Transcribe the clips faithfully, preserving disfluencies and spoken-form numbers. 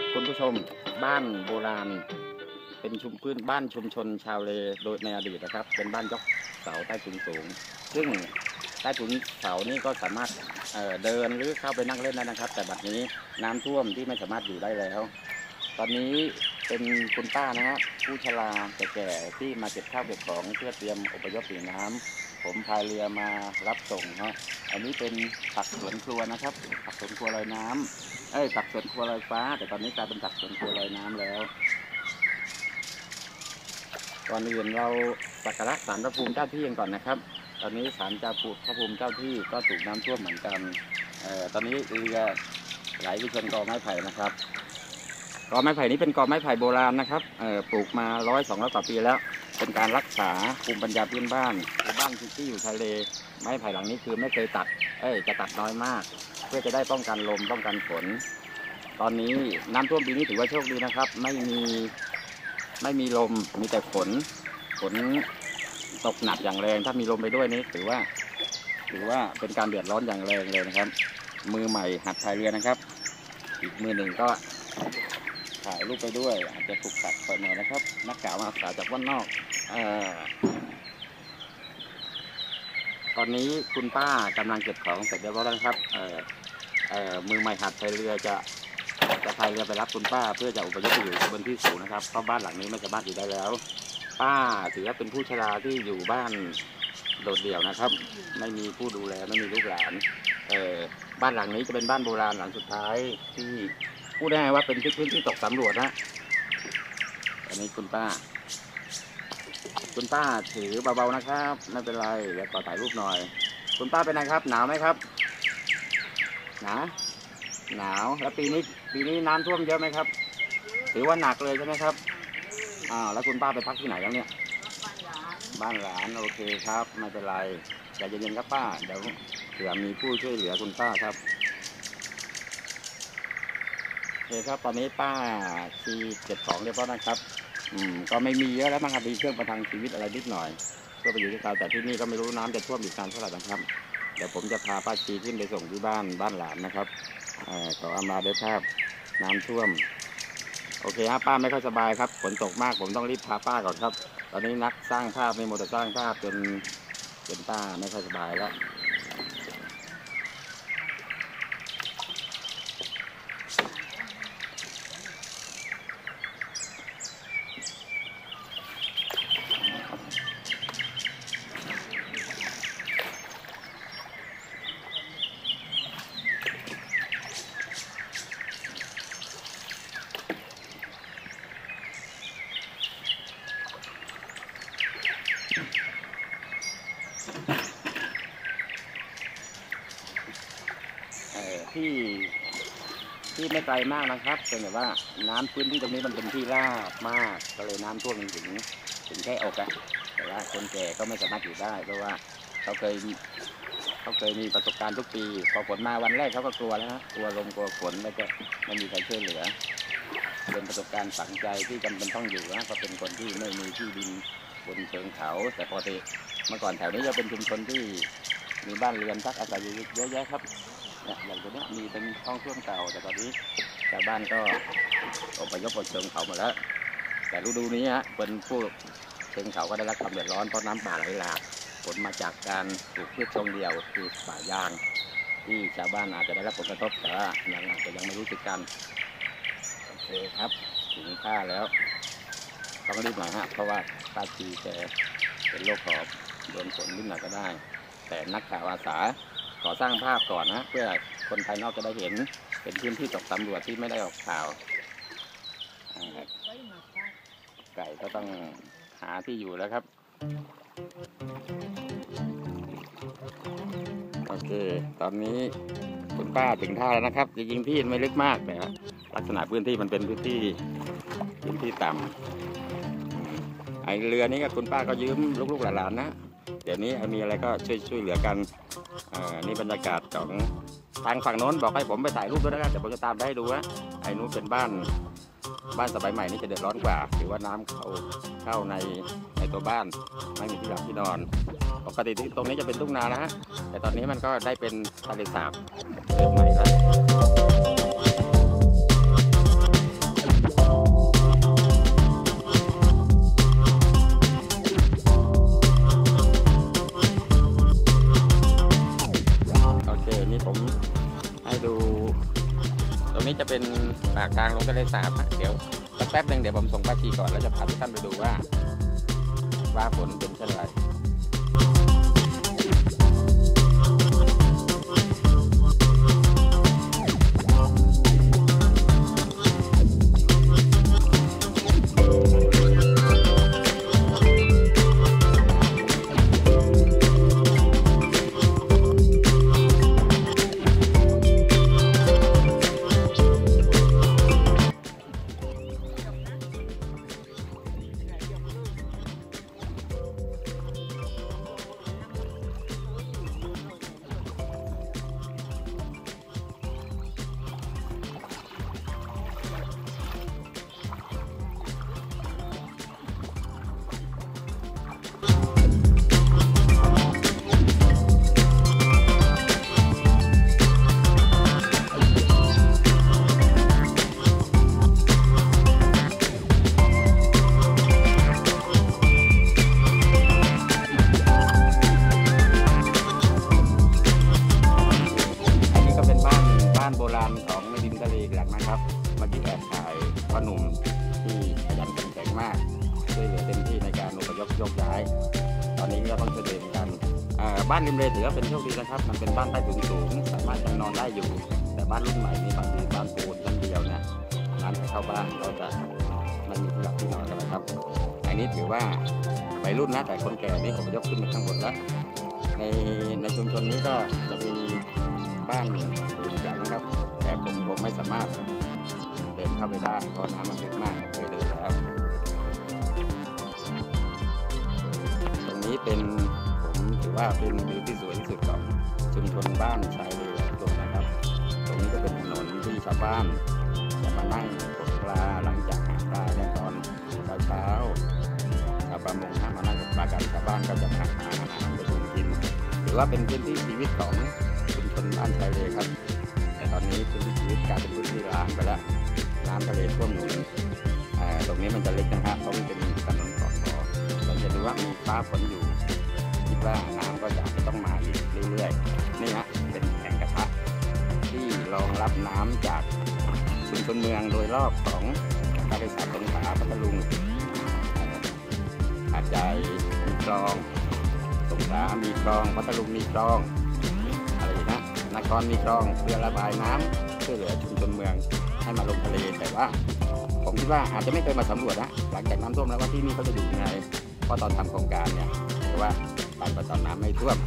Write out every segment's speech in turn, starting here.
คุณผู้ชมบ้านโบราณเป็นชุมพื้นบ้านชุมชนชาวเลโดยในอดีตนะครับเป็นบ้านยกเสาใต้ถุนสูงซึ่งใต้ถุนเสานี่ก็สามารถ เอ่อ เดินหรือเข้าไปนั่งเล่นได้นะครับแต่บัดนี้น้ำท่วมที่ไม่สามารถอยู่ได้แล้วตอนนี้เป็นคุณป้านะฮะผู้ชราแก่ๆที่มาเก็บข้าวเก็บของเพื่อเตรียมอพยพหนีน้ำผมพายเรือมารับส่งฮะอันนี้เป็นผักสวนครัวนะครับผักสวนครัวลอยน้ำเอ้ยผักสวนครัวลอยฟ้าแต่ตอนนี้กลายเป็นผักสวนครัวลอยน้ำแล้วก่อนอื่นเราสักการะศาลพระภูมิเจ้าที่กันก่อนนะครับตอนนี้ศาลเจ้าพระภูมิเจ้าที่ก็ถูกน้ำท่วมเหมือนกันเอ่อตอนนี้เรือไหลไปชนกอไม้ไผ่นะครับกอไม้ไผ่นี้เป็นกอไม้ไผ่โบราณนะครับเอ่อปลูกมาร้อยสองร้อยกว่าปีแล้วเป็นการรักษาภูมิปัญญาพื้นบ้านบ้านที่อยู่ทะเลไม้ไผ่หลังนี้คือไม่เคยตัดเอ้ยจะตัดน้อยมากเพื่อจะได้ป้องกันลมป้องกันฝนตอนนี้น้ำท่วมปีนี้ถือว่าโชคดีนะครับไม่มีไม่มีลมมีแต่ฝนฝนตกหนักอย่างแรงถ้ามีลมไปด้วยนี่ถือว่าถือว่าเป็นการเดือดร้อนอย่างแรงเลยนะครับมือใหม่หัดพายเรือนะครับอีกมือหนึ่งก็ถ่ายรูปไปด้วยอาจจะถูกขัดไปหน่อยนะครับนักข่าวมาสาวจากว่านนอกเอ่อตอนนี้คุณป้ากำลังเก็บของเสร็จเรียบร้อยแล้วครับเอ่อเอ่อมือใหม่หัดพายเรือจะจะพายเรือไปรับคุณป้าเพื่อจะอพยพไปอยู่บนที่สูงนะครับเพราะบ้านหลังนี้ไม่สามารถอยู่ได้แล้วป้าถือว่าเป็นผู้ชราที่อยู่บ้านโดดเดี่ยวนะครับไม่มีผู้ดูแลไม่มีลูกหลานเอ่อบ้านหลังนี้จะเป็นบ้านโบราณหลังสุดท้ายที่พูดได้ว่าเป็นพื้นที่ตกสำรวจนะอันนี้คุณป้าคุณป้าถือเบาๆนะครับไม่เป็นไรเดี๋ยวขอถ่ายรูปหน่อยคุณป้าเป็นไงครับหนาวไหมครับหนาวหนาวแล้วปีนี้ปีนี้น้ำท่วมเยอะไหมครับถือว่าหนักเลยใช่ไหมครับอ้าวแล้วคุณป้าไปพักที่ไหนแล้วเนี่ยบ้านหลานโอเคครับไม่เป็นไรใจเย็นๆครับป้าเดี๋ยวเผื่อมีผู้ช่วยเหลือคุณป้าครับโอเคครับตอนนี้ป้าชีเก็บของเรียบร้อยนะครับอืมก็ไม่มีเยอะแล้วมั้งครับมีเครื่องประทังชีวิตอะไรนิดหน่อยก็ไปอยู่ที่เขาแต่ที่นี่ก็ไม่รู้น้ำจะท่วมอีกนานเท่าไหร่นะครับเดี๋ยวผมจะพาป้าชีขึ้นไปส่งที่บ้านบ้านหลานนะครับขออำลาด้วยภาพน้ำท่วมโอเคฮะป้าไม่ค่อยสบายครับฝนตกมากผมต้องรีบพาป้าก่อนครับตอนนี้นักสร้างภาพไม่หมดแต่สร้างภาพจนจนป้าไม่ค่อยสบายแล้วที่ที่ไม่ไกลมากนะครับเป็นแบบว่าน้ำพื้นที่ตรงนี้มันเป็นที่ราบมากก็เลยน้ำท่วมถึงถึงแค่อกอะแต่ว่าคนแก่ก็ไม่สามารถอยู่ได้เพราะว่าเขาเคยเขาเคยมีประสบการณ์ทุกปีพอฝนมาวันแรกเขาก็กลัวแล้วนะกลัวลมกลัวฝนแล้วก็ไม่มีใครช่วยเหลือเป็นประสบการณ์ฝังใจที่จำเป็นต้องอยู่นะเพราะเป็นคนที่ไม่มีที่ดินบนเชิงเขาแต่ปกติเมื่อก่อนแถวนี้จะเป็นชุมชนที่มีบ้านเรือนพักอาศัยอยู่เยอะแยะครับเนี่ยอย่างตัวนี้มีเป็นห้องส้วมเก่าแต่ตอนนี้ชาวบ้านก็อพยพบนเชิงเขาหมดแล้วแต่ฤดูนี้ฮะเป็นผู้เชิงเขาก็ได้รับความเดือดร้อนเพราะน้ำป่าไหลหลากผลมาจากการปลูกพืชชงเดียวคือป่ายางที่ชาวบ้านอาจจะได้รับผลกระทบแต่ว่ายังอาจจะยังไม่รู้สึกกันโอเคครับถึงท่าแล้วต้องรีบหน่อยฮะเพราะว่าตาชีแกเป็นโรคหอบโดนฝนนิดหน่อยก็ได้แต่นักข่าวอาสาขอสร้างภาพก่อนนะเพื่อคนภายนอกจะได้เห็นเป็นพื้นที่ตกสำรวจที่ไม่ได้ออกข่าวไก่ก็ต้องหาที่อยู่แล้วครับโอเคตอนนี้คุณป้าถึงท่าแล้วนะครับจริงๆที่ไม่ลึกมากแต่ลักษณะพื้นที่มันเป็นพื้นที่พื้นที่ต่ำไอเรือนี้กับคุณป้าก็ยืมลูกๆหลานๆนะเดี๋ยวนี้มีอะไรก็ช่วยช่วยเหลือกันนี่บรรยากาศของทางฝั่งโน้นบอกให้ผมไปถ่ายรูปด้วยนะครับเดี๋ยวผมจะตามไปให้ดูว่าไอ้นู้นเป็นบ้านบ้านสมัยใหม่นี่จะเดือดร้อนกว่าหรือว่าน้ำเข้าเข้าในในตัวบ้านไม่มีที่หลับที่นอนปกติตรงนี้จะเป็นทุ่งนานะฮะแต่ตอนนี้มันก็ได้เป็นทะเลสาบเริ่มใหม่แล้วผมให้ดูตรงนี้จะเป็นปากทางลงทะเลสาบนะเดี๋ยวสักแป๊บหนึ่งเดี๋ยวผมส่งป้าชีก่อนแล้วจะพาทุกท่านไปดูว่าว่าฝนเป็นเช่นไรโบราณของในริมทะเลหลังนะครับเมื่อกี้แอบถ่ายพ่อหนุ่มที่ขยันขันแข็งมากช่วยเหลือเต็มที่ในการอพยพยกย้ายตอนนี้ก็ต้องช่วยเหลือกันบ้านริมทะเลถือว่าเป็นโชคดีนะครับมันเป็นบ้านใต้ถุนสูงสามารถยังนอนได้อยู่แต่บ้านรุ่นใหม่นี่บางทีบ้านปูนชั้นเดียวเนี่ยน้ำจะเข้าบ้านก็จะไม่มีที่หลับที่นอนกันนะครับอันนี้ถือว่าวัยรุ่นนะแต่คนแก่นี่อพยพขึ้นมาข้างบนแล้วในในชุมชนนี้ก็จะมีบ้านอีกหลังนะครับแต่ผมผมไม่สามารถเดินเข้าไปได้เพราะน้ำมันลึกมากเคยเดินแล้วตรงนี้เป็นผมถือว่าเป็นวิวที่สวยที่สุดของชุมชนบ้านชายเลตรงนะครับตรงนี้ก็เป็นถนนที่ชาวบ้านจะมานั่งตกปลาหลังจากหาปลาในตอนเช้าๆชาวประมงมานั่งตกปลากันชาวบ้านก็จะมาหาอาหารไปกินถือว่าเป็นพื้นที่ชีวิตของชุมชนบ้านชายเลครับแต่ตอนนี้พื้นที่ชีวิตกลายเป็นพื้นที่ร้างไปแล้วน้ำทะเลท่วมหนุนตรงนี้มันจะเล็กนะฮะเพราะมันเป็นถนนเกาะบ่อเราจะดูว่ามีฟ้าฝนอยู่คิดว่าน้ำก็จะต้องมาอีกเรื่อยๆนี่ฮะเป็นแอ่งกระทะที่รองรับน้ำจากชุมชนเมืองโดยรอบของทะเลสาบสงขลาพัทลุงหาดใหญ่มีคลองสงขลามีคลองพัทลุงมีคลองอะไรนะนครมีคลองเพื่อระบายน้ำช่วยเหลือชุมชนเมืองให้มาลงทะเลแต่ว่าผมคิดว่าอาจจะไม่เคยมาสำรวจนะหลังจากน้ำท่วมแล้วว่าที่นี่เขาจะอยู่ยังไงเพราะตอนทำโครงการเนี่ยแต่ว่าตอนตอนน้ำไม่ท่วม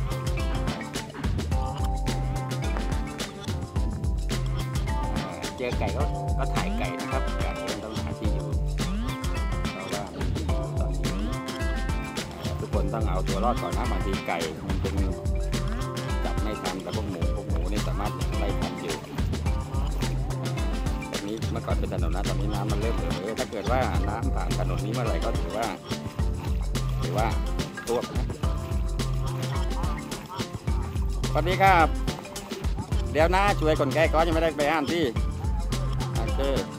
เจอไก่ก็ก็ถ่ายไก่นะครับไก่ต้องหาที่อยู่เพราะว่าที่อยู่ตอนนี้ทุกคนต้องเอาตัวรอดก่อนนะบางทีไก่มันเป็นจับไม่ทันแต่พวกหมูพวกหมูนี่สามารถยังไล่ทันอยู่ตรงนี้เมื่อก่อนเป็นถนนนะตอนนี้น้ำมันเริ่มเหลือถ้าเกิดว่าน้ำผ่านถนนนี้เมื่อไหร่ก็ถือว่าถือว่าท่วมนะสวัสดีครับเดี๋ยวนะช่วยคนแก่ก็ยังไม่ได้ไปอ่านที่โอเค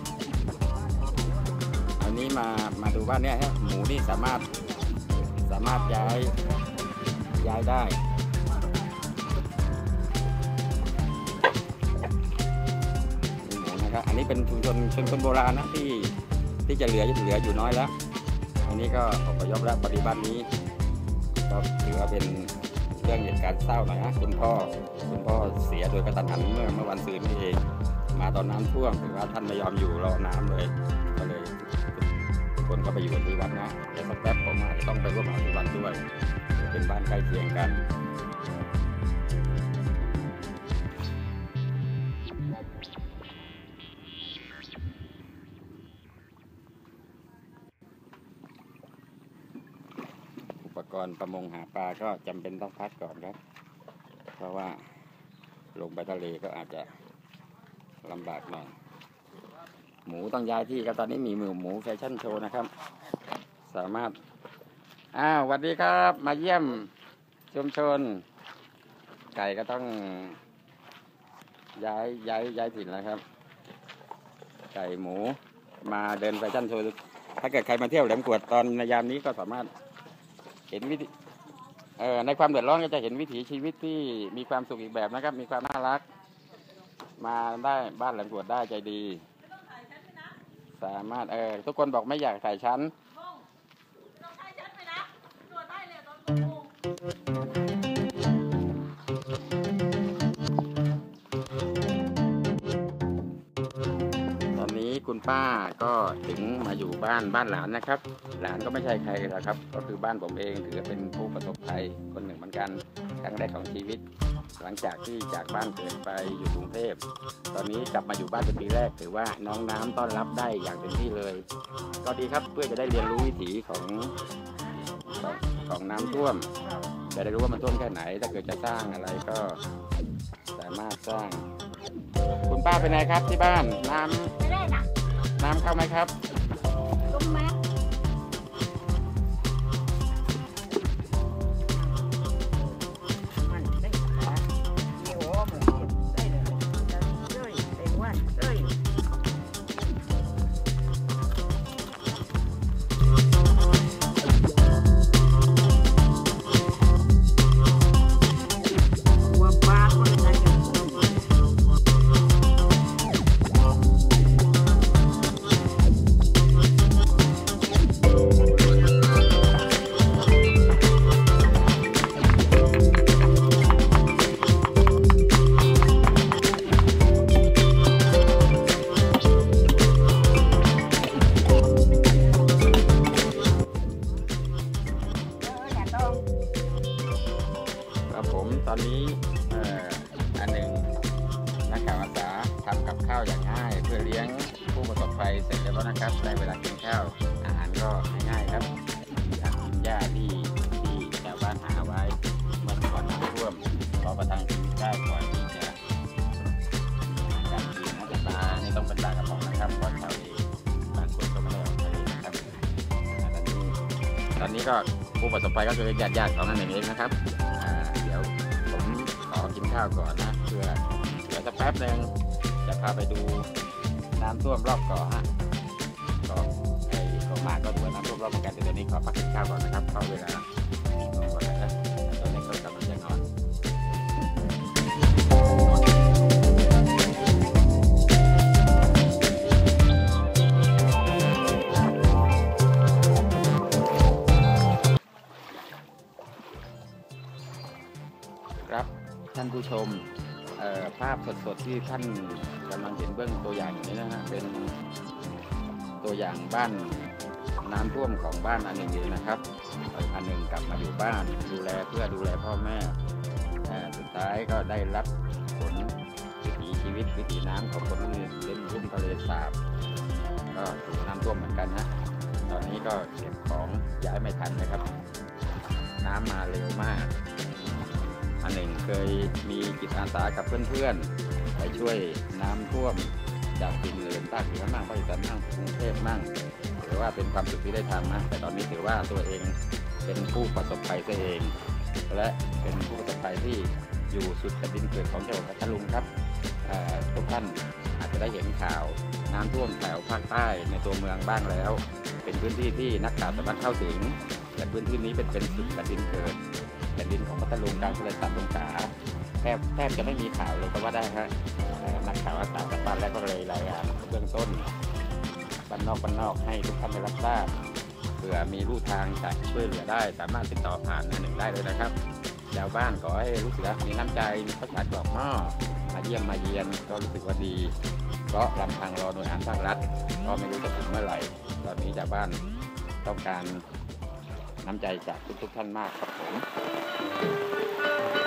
อันนี้มามาดูว่าเนี่ยหมูนี่สามารถสามารถย้ายย้ายได้หมูนะครับอันนี้เป็นชุมชนชุมชนโบราณนะที่ที่จะเหลือเหลืออยู่น้อยแล้วอันนี้ก็อพยพแล้วปฏิบัตินี้ก็ถือว่าเป็นเรื่องเหตุการณ์เศร้าหน่อยนะคุณพ่อคุณพ่อเสียโดยกระทันหันเมื่อเมื่อวันซืนนี้เองมาตอนน้ำท่วมถือว่าท่านไม่ยอมอยู่รอน้ำเลยก็เลยคนก็ไปอยู่ที่วัดนะเดี๋ยวสักแป๊บผมอาจจะต้องไปร่วมที่วัดด้วยเป็นบ้านใกล้เคียงกันอุปกรณ์ประมงหาปลาก็จำเป็นต้องพักก่อนครับเพราะว่าลงไปทะเลก็อาจจะลำบากหน่อยหมูต้องย้ายที่ครับตอนนี้มีหมูหมูแฟชั่นโชว์นะครับสามารถอ้าวสวัสดีครับมาเยี่ยมชุมชนไก่ก็ต้องย้ายย้ายย้ายถิ่นแล้วครับไก่หมูมาเดินแฟชั่นโชว์ถ้าเกิดใครมาเที่ยวแหลมกวดตอนในยามนี้ก็สามารถเห็นวิธีเออในความเดือดร้อนก็จะเห็นวิถีชีวิตที่มีความสุขอีกแบบนะครับมีความน่ารักมาได้บ้านหลังตรวจได้ใจดีสามารถเออทุกคนบอกไม่อยากถ่ายชั้นตอนนี้คุณป้าก็ถึงมาอยู่บ้านบ้านหลานนะครับหลานก็ไม่ใช่ใครหรอกครับก็คือบ้านผมเองถือเป็นผู้ประสบภัยคนหนึ่งเหมือนกันครั้งแรกของชีวิตหลังจากที่จากบ้านเกิดไปอยู่กรุงเทพตอนนี้กลับมาอยู่บ้านเป็นปีแรกถือว่าน้องน้ำต้อนรับได้อย่างเต็มที่เลยก็ดีครับเพื่อจะได้เรียนรู้วิถีของของของน้ำท่วมจะได้รู้ว่ามันท่วมแค่ไหนถ้าเกิดจะสร้างอะไรก็สามารถสร้างคุณป้าเป็นไงครับที่บ้านน้ำไม่ได้นะน้ำเข้าไหมครับลงไหมผมตอนนี้อันหนึ่งนักข่าวอาสาทำกับข้าวอย่างง่ายเพื่อเลี้ยงผู้ประสบภัยเสร็จแล้วนะครับได้เวลากินข้าวอาหารก็ง่ายๆครับอย่างหญ้าที่ที่ชาวบ้านหาไว้เมื่อก่อนน้ำท่วมพอประทังชีวิตได้ก่อนที่จะการกินนะแต่ปลานี่ต้องเป็นปลากระป๋องนะครับเพราะชาวเองบางคนก็ไม่ได้ออกทะเลนะครับตอนนี้ตอนนี้ก็ผู้ประสบภัยก็คือญาติๆของนั่นเองนะครับเดี๋ยวผมขอกินข้าวก่อนนะเพื่อเดี๋ยวสักแป๊บนึงจะพาไปดูน้ำท่วมรอบเกาะฮะก็ไอ้เกาะมาก็ถือว่าน้ำท่วมรอบเหมือนกันแต่เดี๋ยวนี้ขอพักกินข้าวก่อนนะครับเข้าเวลานอนก่อนนะครับตอนนี้ก็กำลังจะนอนครับท่านผู้ชมภาพสดๆที่ท่านกำลังเห็นเบื้องตัวอย่างนี้นะฮะเป็นตัวอย่างบ้านน้ำท่วมของบ้านอันหนึ่งนะครับอันหนึ่งกลับมาอยู่บ้านดูแลเพื่อดูแลพ่อแม่สุดท้ายก็ได้รับผลวิถีชีวิตวิถีน้ำของคนที่เล่นรุ่มทะเลสาบก็ถูกน้ำท่วมเหมือนกันนะตอนนี้ก็เก็บของย้ายไม่ทันนะครับน้ำมาเร็วมากอันหนึ่งเคยมีจิตอาสากับเพื่อนๆไปช่วยน้ำท่วมจากดินเลยภาคเหนือมั่งภาคอีสานมั่งกรุงเทพมั่งถือว่าเป็นความสุขที่ได้ทำนะแต่ตอนนี้ถือว่าตัวเองเป็นผู้ประสบภัยตัวเองและเป็นผู้ประสบภัยที่อยู่สุดแผ่นดินเกิดของจังหวัดพัทลุงครับทุกท่านอาจจะได้เห็นข่าวน้ำท่วมแถวภาคใต้ในตัวเมืองบ้างแล้วเป็นพื้นที่ที่นักข่าวสามารถเข้าถึงแต่พื้นที่นี้เป็นเป็นสุดแผ่นดินเกิดแผ่นดินของพัทลุงการทะเลสาบสงขลาแทบแทบจะไม่มีข่าวเลยก็ว่าได้ฮะนักข่าวอาสากับบ้านแล้วก็เลยรายงานเบื้องต้นบ้านนอกบ้านนอกให้ทุกท่านได้รับทราบเผื่อมีรูทางจะช่วยเหลือได้สามารถติดต่อผ่านหนึ่งได้เลยนะครับชาวบ้านขอให้รู้สึกมีน้ำใจมีข้าวสารกรอกหม้อมาเยี่ยมมาเยียนก็รู้สึกว่าดีเพราะลำพังรอหน่วยงานภาครัฐก็ไม่รู้จะถึงเมื่อไหร่ตอนนี้ชาวบ้านต้องการน้ำใจจากทุกๆท่านมากครับผม